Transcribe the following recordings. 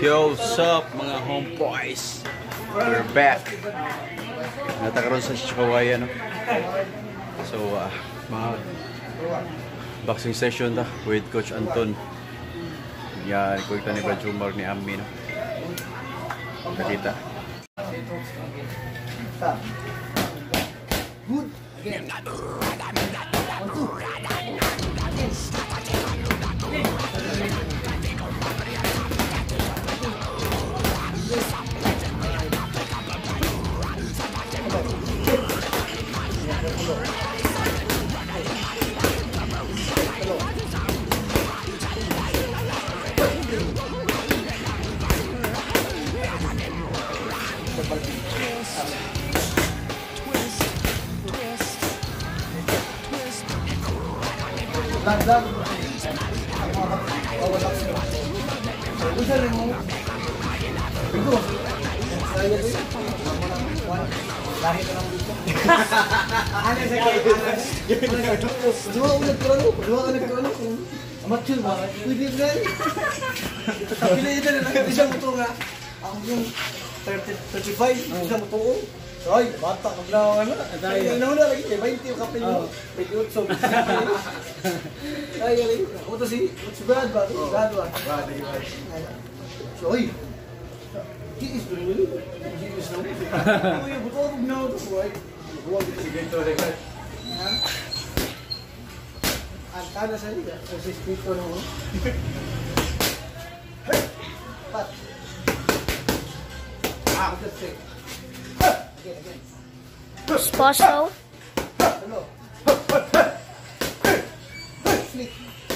Yo, what's up mga homeboys? We're back. Natakaroon sa Chikawaya, no? So, mga boxing session ta with Coach Anton. Yan, kuwikta ni Brad Jumar ni Ami, no? Nakita. Good. Again. 1, 2. Lang. Bisa rin mo. Ito. Saya ito. Lahit lang dito. Ano sa kayo? Dua ulit ko ano. Amateur ba? Pwede ba? Tapi na yun na isang motor nga. Ako yung 35, isang motor. Ay, bata ka lang ano. Ay, nauna lagi 20 yung kapil mo. 28. Ay, ako to si Brad ba? Brad. So, ay. He is doing it. He is doing it. Ay, buto ko na to, boy. Buwan dito si Bento rin. Ha? Antana sa liga. Sa sistito no. Pat. Just say. Again. Special. Hello. Sleep.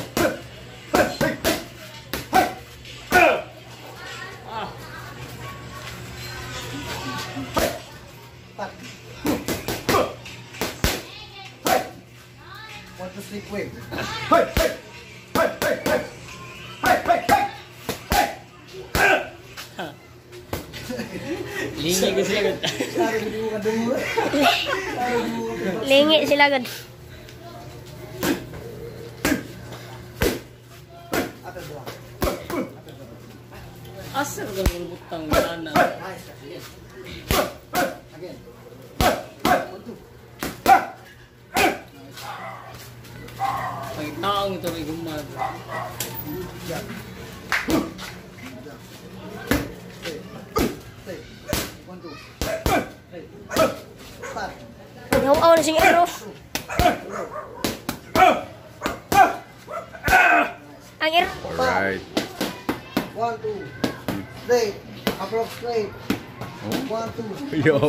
Want to sleep with? Lingi ko sila gud. Lingi sila gud. Asa ka butang mana. Again. Pag taong ito kay gumad. Nawaw na sing ero. Ang ero. Alright. 1, 2. Straight. Approach straight. 1, 2. Yo.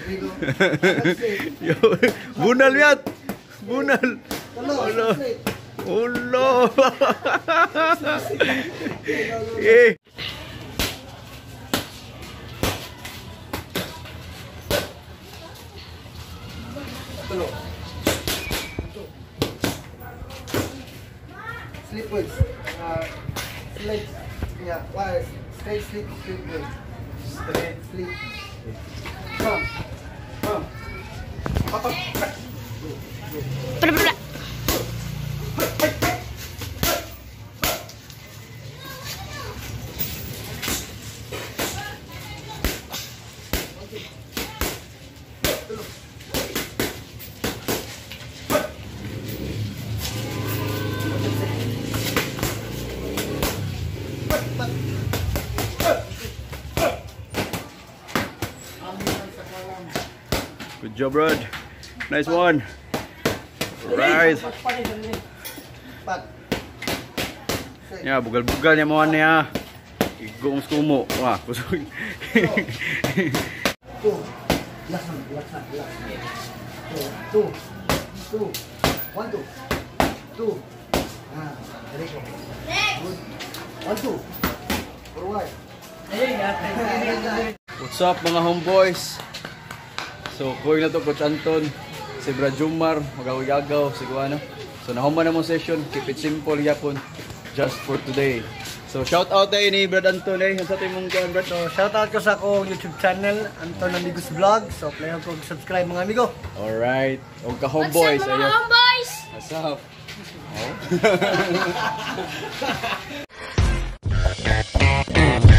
Yo. Bunal yat. Bunal. Hello. Straight. Ulo. Eh. Hello. Sleep with. Sleep. Yeah. Why? Straight sleep. Sleep with. Straight sleep. Come. Papa. Bla. Good job, Brad. Nice one. Right. Pat. Ya, bugal-bugal niya mo niya. Igong skumo. Wah, kusog. 2. Last one. 2. 1, 2. 2. Very good. Good. 1, 2. Forward. What's up mga homeboys? So, kuwing na to Coach Anton, si Brad Jumar, mag-agaw, si Guano. So, nahuman na mong session. Keep it simple, yapon. Just for today. So, shout out tayo ni Brad Anton eh. Sa ating mong kuwan, Brad. So, shoutout ko sa akong YouTube channel, Anton Amigos Vlog. So, play ako subscribe mga amigo. Alright. O ka-homeboys. What's up mga homeboys? What's up? Oh.